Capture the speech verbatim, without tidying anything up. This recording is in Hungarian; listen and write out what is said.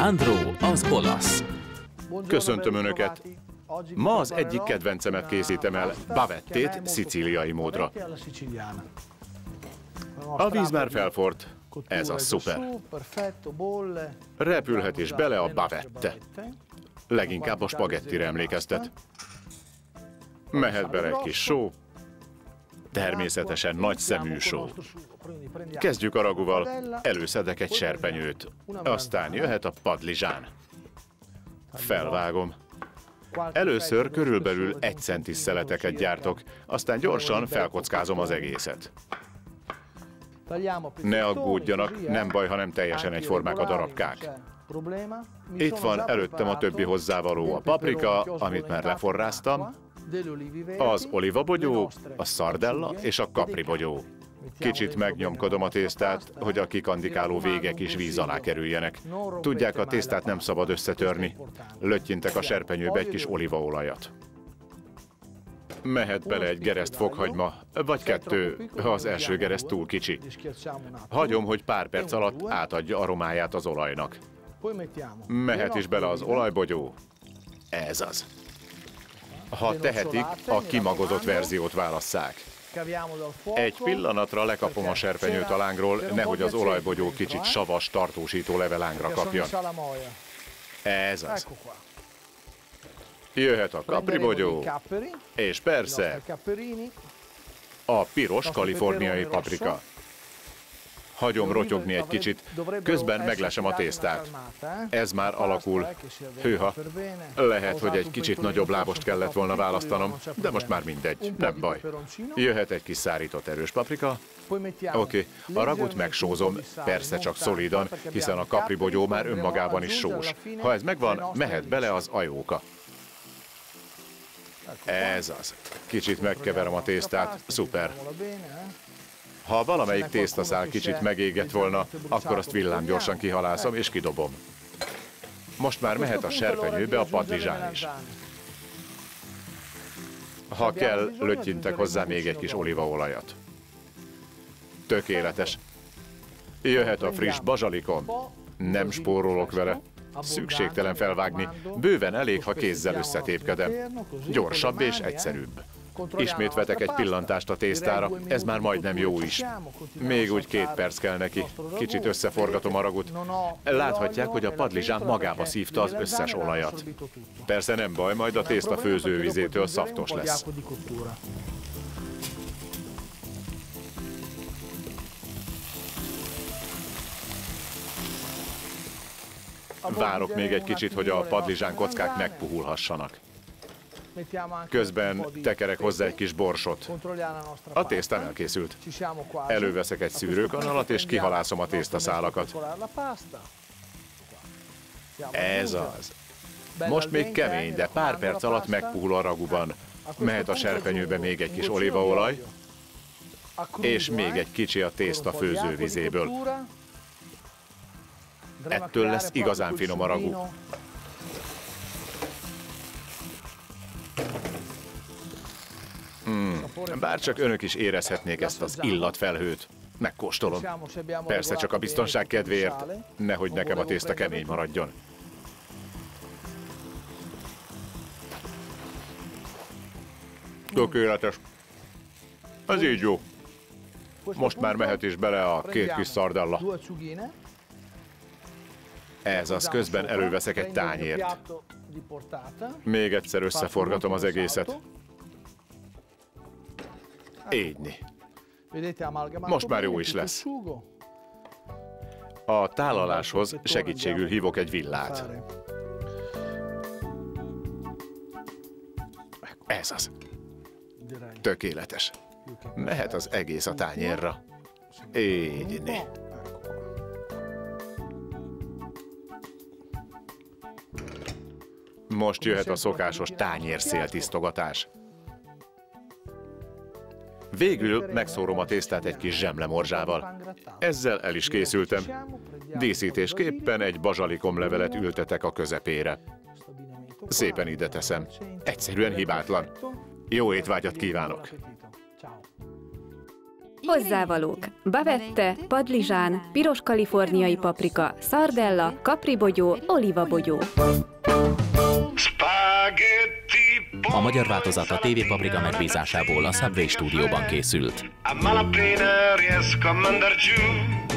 Sandro az olasz. Köszöntöm Önöket! Ma az egyik kedvencemet készítem el, bavettét szicíliai módra. A víz már felforrt, ez a szuper. Repülhet is bele a bavette. Leginkább a spagettire emlékeztet. Mehet bele egy kis só, természetesen nagy szemű só. Kezdjük a raguval, előszedek egy serpenyőt, aztán jöhet a padlizsán. Felvágom. Először körülbelül egy centis szeleteket gyártok, aztán gyorsan felkockázom az egészet. Ne aggódjanak, nem baj, ha nem teljesen egyformák a darabkák. Itt van előttem a többi hozzávaló, a paprika, amit már leforráztam, az olivabogyó, a szardella és a kapribogyó. Kicsit megnyomkodom a tésztát, hogy a kikandikáló végek is víz alá kerüljenek. Tudják, a tésztát nem szabad összetörni. Löttyintek a serpenyőbe egy kis olívaolajat. Mehet bele egy gereszt fokhagyma, vagy kettő, ha az első gereszt túl kicsi. Hagyom, hogy pár perc alatt átadja aromáját az olajnak. Mehet is bele az olajbogyó. Ez az. Ha tehetik, a kimagozott verziót válasszák. Egy pillanatra lekapom a serpenyőt a lángról, nehogy az olajbogyó kicsit savas, tartósító leve lángra kapjon. Ez az. Jöhet a kapribogyó, és persze a piros kaliforniai paprika. Hagyom rotyogni egy kicsit, közben meglesem a tésztát. Ez már alakul. Hűha, lehet, hogy egy kicsit nagyobb lábost kellett volna választanom, de most már mindegy, nem baj. Jöhet egy kis szárított erős paprika. Oké, okay. A ragut megsózom, persze csak szolidan, hiszen a kapribogyó már önmagában is sós. Ha ez megvan, mehet bele az ajóka. Ez az. Kicsit megkeverem a tésztát, szuper. Ha valamelyik tésztaszál kicsit megégett volna, akkor azt villámgyorsan kihalászom és kidobom. Most már mehet a serpenyőbe a padlizsán is. Ha kell, löttyintek hozzá még egy kis olívaolajat. Tökéletes. Jöhet a friss bazsalikom. Nem spórolok vele. Szükségtelen felvágni. Bőven elég, ha kézzel összetépkedem. Gyorsabb és egyszerűbb. Ismét vetek egy pillantást a tésztára, ez már majdnem jó is. Még úgy két perc kell neki. Kicsit összeforgatom a ragut. Láthatják, hogy a padlizsán magába szívta az összes olajat. Persze nem baj, majd a tészta főzővizétől szaftos lesz. Várok még egy kicsit, hogy a padlizsán kockák megpuhulhassanak. Közben tekerek hozzá egy kis borsot. A tésztám elkészült. Előveszek egy szűrőkanalat, és kihalászom a tésztaszálakat. Ez az. Most még kemény, de pár perc alatt megpuhul a raguban. Mehet a serpenyőbe még egy kis olívaolaj, és még egy kicsi a tészta főzővizéből. Ettől lesz igazán finom a ragu. Hmm. Bárcsak önök is érezhetnék ezt az illatfelhőt. Megkóstolom. Persze csak a biztonság kedvéért, nehogy nekem a tészta kemény maradjon. Tökéletes. Ez így jó. Most már mehet is bele a két kis szardella. Ez az, közben előveszek egy tányért. Még egyszer összeforgatom az egészet. Égyni. Most már jó is lesz. A tálaláshoz segítségül hívok egy villát. Ez az. Tökéletes. Mehet az egész a tányérra. Égyni. Most jöhet a szokásos tányérszéltisztogatás. Végül megszórom a tésztát egy kis zsemlemorzsával. Ezzel el is készültem. Díszítésképpen egy bazsalikomlevelet ültetek a közepére. Szépen ide teszem. Egyszerűen hibátlan. Jó étvágyat kívánok! Hozzávalók: bavette, padlizsán, piros kaliforniai paprika, szardella, kapribogyó, olivabogyó. A magyar változat a té vé Paprika megbízásából a Subway stúdióban készült.